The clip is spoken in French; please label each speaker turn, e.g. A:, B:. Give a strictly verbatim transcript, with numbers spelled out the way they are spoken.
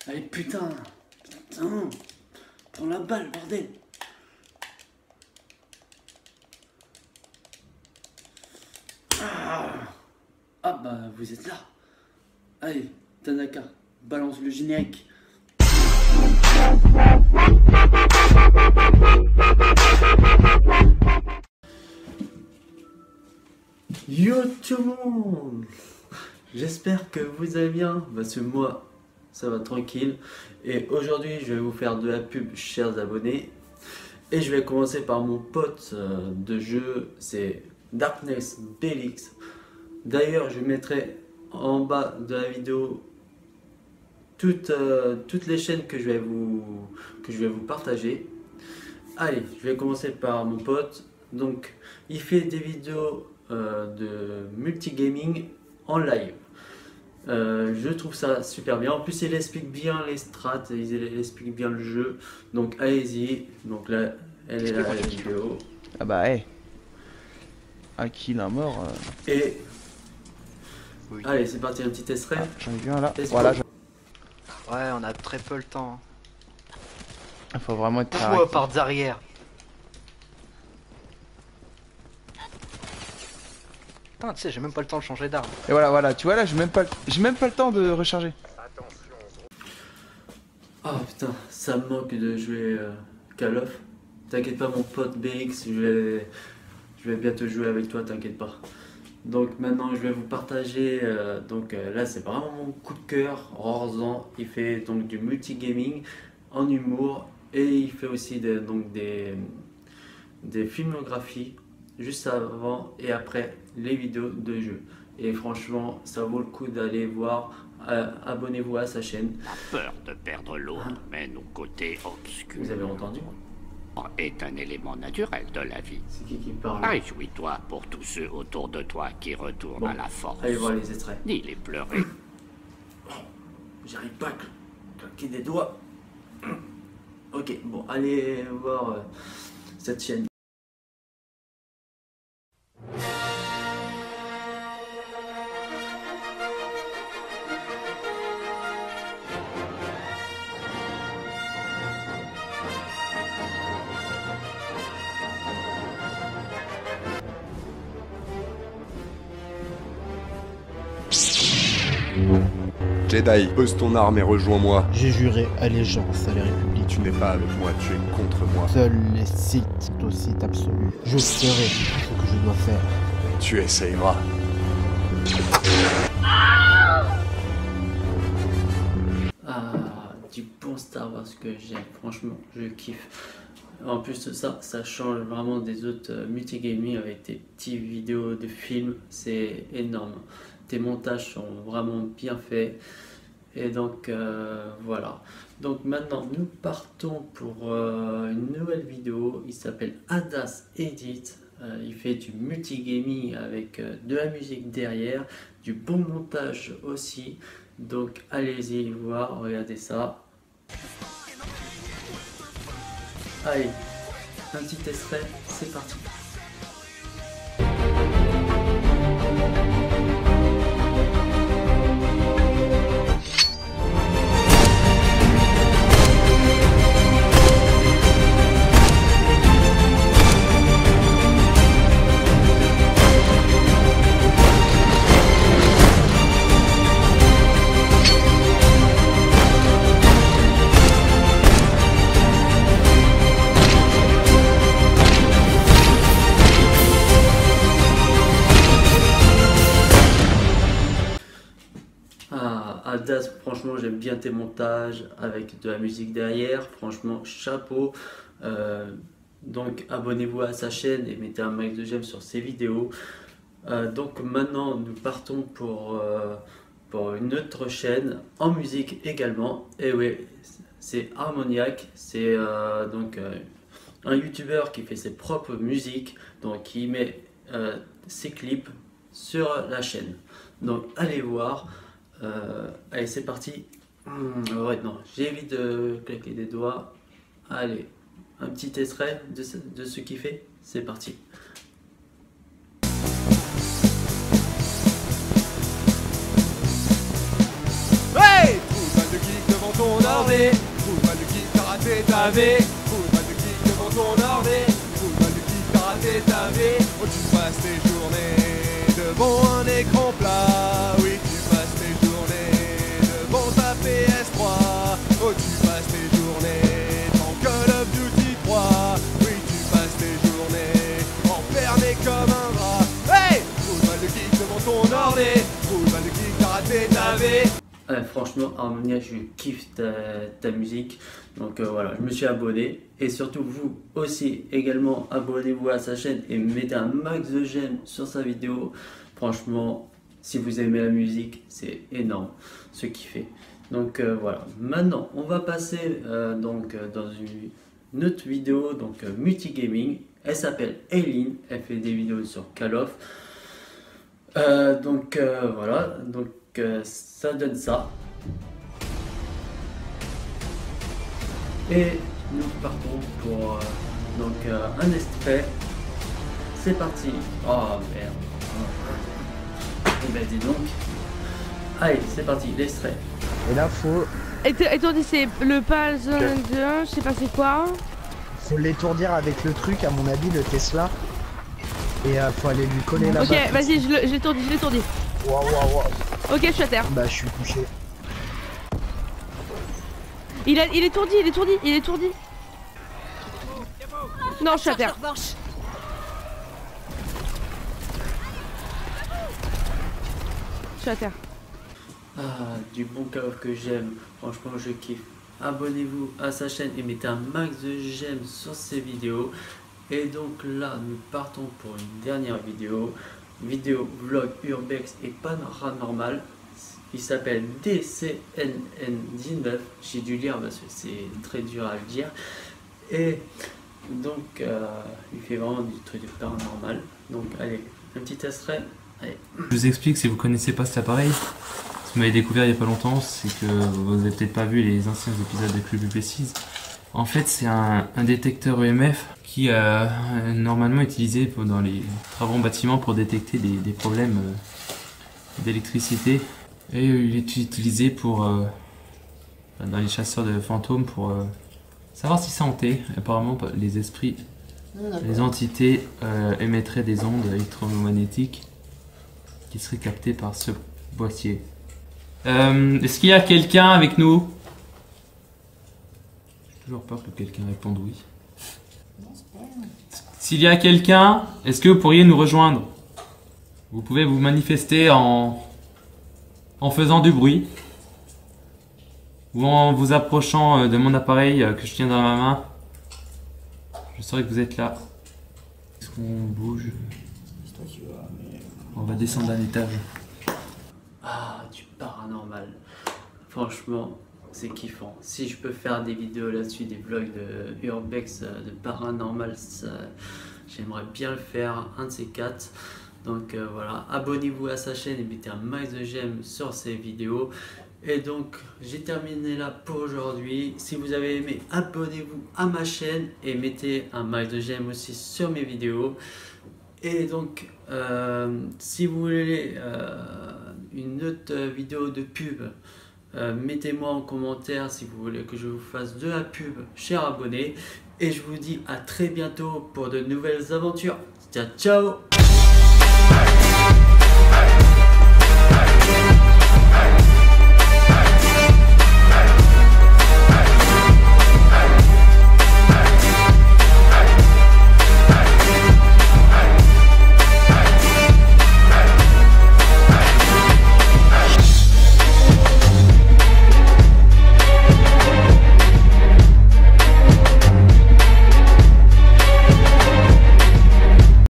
A: Allez, putain. Putain. Prends la balle, bordel. Ah, ah bah, vous êtes là. Allez, Tanaka, balance le générique. Yo tout le monde, j'espère que vous allez bien. Bah, c'est moi, ça va tranquille. Et aujourd'hui, je vais vous faire de la pub, chers abonnés. Et je vais commencer par mon pote euh, de jeu, c'est Darkness Belix. D'ailleurs, je mettrai en bas de la vidéo toutes, euh, toutes les chaînes que je vais vous, que je vais vous partager. Allez, je vais commencer par mon pote. Donc, il fait des vidéos euh, de multigaming en live. Euh, je trouve ça super bien. En plus, il explique bien les strats, il explique bien le jeu. Donc, allez-y. Donc là, elle est là la vidéo.
B: Ah bah, hé. Hey. Un kill, un mort. Euh...
A: Et oui. Allez, c'est parti, un petit extrait.
B: Ah, j'en ai vu un là. Voilà. Je...
C: Ouais, on a très peu le temps.
B: Il faut vraiment être
C: carré. Pourquoi par derrière? Putain, tu sais, j'ai même pas le temps de changer d'arme.
B: Et voilà, voilà, tu vois là, j'ai même pas, j'ai même pas le temps de recharger.
A: Ah oh, putain, ça me manque de jouer euh, Call of. T'inquiète pas, mon pote B X, je vais, je vais bientôt jouer avec toi, t'inquiète pas. Donc maintenant, je vais vous partager. Euh, donc euh, là, c'est vraiment mon coup de cœur. Rorzan, il fait donc du multigaming en humour et il fait aussi des, donc des, des filmographies juste avant et après les vidéos de jeux. Et franchement, ça vaut le coup d'aller voir. Euh, abonnez-vous à sa chaîne.
D: La peur de perdre l'autre hein? Mène au côté obscur.
A: Vous avez entendu?
D: Est un élément naturel de la vie.
A: C'est qui qui parle?
D: Réjouis-toi pour tous ceux autour de toi qui retournent bon, à la force.
A: Allez voir les extraits.
D: Ni les pleurer.
A: J'arrive pas à claquer des doigts. Ok, bon, allez voir euh, cette chaîne.
E: Jedi, pose ton arme et rejoins-moi.
F: J'ai juré allégeance à la République.
E: Tu n'es pas avec moi, tu es contre moi.
F: Seuls les Sith sont au Sith absolu. Je ferai ce que je dois faire.
E: Tu essayeras.
A: Ah, du bon Star Wars que j'aime, franchement, je kiffe. En plus de ça, ça change vraiment des autres euh, multigaming avec tes petites vidéos de films, c'est énorme. Tes montages sont vraiment bien faits. Et donc euh, voilà. Donc maintenant nous partons pour euh, une nouvelle vidéo. Il s'appelle Adas Edit. Euh, il fait du multigaming avec euh, de la musique derrière, du bon montage aussi. Donc allez-y voir, regardez ça. Allez, un petit extrait, c'est parti. Adas, franchement j'aime bien tes montages avec de la musique derrière, franchement chapeau. Euh, donc abonnez-vous à sa chaîne et mettez un max de j'aime sur ses vidéos. Euh, donc maintenant nous partons pour, euh, pour une autre chaîne en musique également. Et oui, c'est Harmoniac, c'est euh, donc euh, un youtubeur qui fait ses propres musiques, donc qui met euh, ses clips sur la chaîne. Donc allez voir. Euh, allez, c'est parti. Mmh, ouais, non, j'évite de claquer des doigts. Allez, un petit extrait de ce, de ce qu'il fait. C'est parti.
G: Hey, trouve de geek devant ton navet. Football de kick devant ton orné. Football de kick karaté tavé. Oh tu passes tes journées devant un écran plat. Oui tu passes tes journées devant ta P S trois. Oh tu passes tes journées dans Call of Duty trois. Oui tu passes tes journées enfermé comme un rat. Hey, football de kick devant ton orné. Football de kick karaté tavé.
A: Euh, franchement, Harmonia, je kiffe ta, ta musique. Donc euh, voilà, je me suis abonné. Et surtout, vous aussi, également, abonnez-vous à sa chaîne et mettez un max de j'aime sur sa vidéo. Franchement, si vous aimez la musique, c'est énorme ce qu'il fait. Donc euh, voilà, maintenant, on va passer euh, donc, euh, dans une, une autre vidéo, donc euh, multigaming. Elle s'appelle Aileen, elle fait des vidéos sur Call of. Euh, donc euh, voilà, donc euh, ça donne ça. Et nous partons pour euh, donc euh, un extrait. C'est parti. Oh merde. Et ben dis donc. Allez, c'est parti, l'extrait.
F: Et là, faut,
H: Étourdi, c'est le page de un, je sais pas c'est quoi.
F: faut l'étourdir avec le truc, à mon avis, le Tesla. Et euh, faut aller lui coller la
H: Ok, vas-y, je le- je l'étourdis, je l'étourdis.
F: Waouh, waouh, waouh.
H: Ok, je suis à terre.
F: Bah, je suis couché.
H: Il, a, il est étourdi, il est étourdi, il est étourdi. Non, je suis à terre. Je suis à terre.
A: Ah, du bon Call of que j'aime. Franchement, je kiffe. Abonnez-vous à sa chaîne et mettez un max de j'aime sur ses vidéos. Et donc là, nous partons pour une dernière vidéo. Vidéo vlog urbex et paranormal. Il s'appelle D C N N dix-neuf. J'ai dû lire parce que c'est très dur à le dire. Et donc, euh, il fait vraiment du truc de paranormal. Donc, allez, un petit extrait. Allez.
I: Je vous explique si vous connaissez pas cet appareil. Si vous m'avez découvert il n'y a pas longtemps, c'est que vous n'avez peut-être pas vu les anciens épisodes de Plus Précise. En fait, c'est un, un détecteur E M F qui est euh, normalement utilisé pour- dans les travaux en bâtiment pour détecter des, des problèmes euh, d'électricité. Et euh, il est utilisé pour euh, dans les chasseurs de fantômes pour euh, savoir si c'est hanté. Apparemment, les esprits, les entités euh, émettraient des ondes électromagnétiques qui seraient captées par ce boîtier. Euh, Est-ce qu'il y a quelqu'un avec nous? J'ai toujours peur que quelqu'un réponde oui. S'il y a quelqu'un, est-ce que vous pourriez nous rejoindre? Vous pouvez vous manifester en, en faisant du bruit ou en vous approchant euh, de mon appareil euh, que je tiens dans ma main. Je saurai que vous êtes là. Est-ce qu'on bouge? On va descendre d'un étage.
A: Ah, du paranormal. Franchement, c'est kiffant. Si je peux faire des vidéos là-dessus, des vlogs de urbex, euh, de paranormal, ça, j'aimerais bien le faire, un de ces quatre. Donc euh, voilà, abonnez-vous à sa chaîne et mettez un max de j'aime sur ses vidéos. Et donc, j'ai terminé là pour aujourd'hui. Si vous avez aimé, abonnez-vous à ma chaîne et mettez un max de j'aime aussi sur mes vidéos. Et donc, euh, si vous voulez euh, une autre vidéo de pub, euh, mettez-moi en commentaire si vous voulez que je vous fasse de la pub, chers abonnés. Et je vous dis à très bientôt pour de nouvelles aventures. Ciao, ciao!